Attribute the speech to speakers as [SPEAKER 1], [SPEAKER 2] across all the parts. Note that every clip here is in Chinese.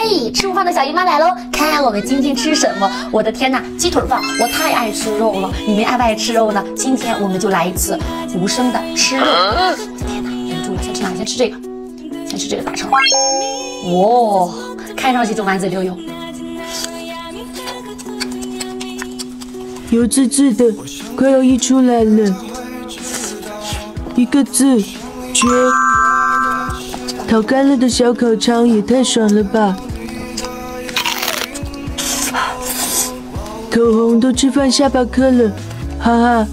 [SPEAKER 1] 嘿，吃午饭的小姨妈来喽！看我们今天吃什么？我的天呐，鸡腿饭！我太爱吃肉了，你们爱不爱吃肉呢？今天我们就来一次无声的吃肉。天呐，忍住了，先吃哪个？先吃这个，先吃这个大肠。哇，看上去就满嘴流油，
[SPEAKER 2] 油滋滋的，快要溢出来了。一个字，绝！烤干了的小烤肠也太爽了吧！口红都吃饭下巴颏了，哈哈！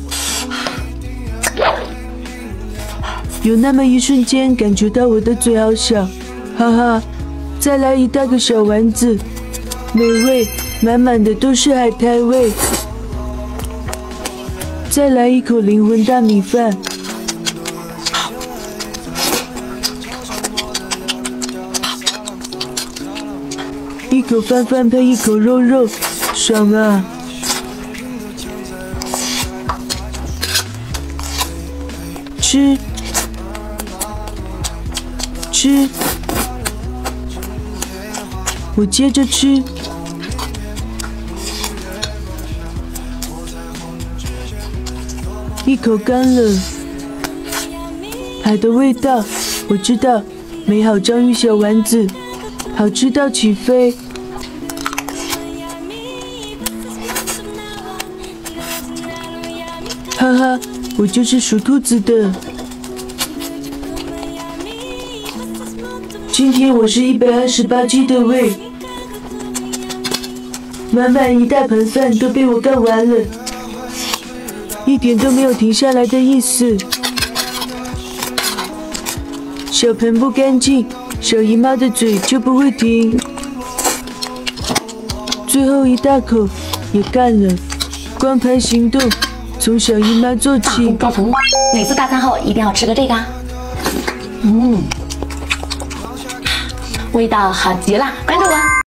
[SPEAKER 2] 有那么一瞬间感觉到我的嘴好小，哈哈！再来一大个小丸子，美味，满满的都是海苔味。再来一口灵魂大米饭。一口饭饭配一口肉肉，爽啊！吃，我接着吃。一口干了，海的味道，我知道，美好章鱼小丸子，好吃到起飞。哈哈，我就是属兔子的。今天我是128G 的胃，满满一大盆饭都被我干完了，一点都没有停下来的意思。小盆不干净，小姨妈的嘴就不会停。最后一大口也干了，光盘行动。从小姨妈做起，
[SPEAKER 1] 大功告成。每次大餐后一定要吃个这个啊，味道好极了，关注我。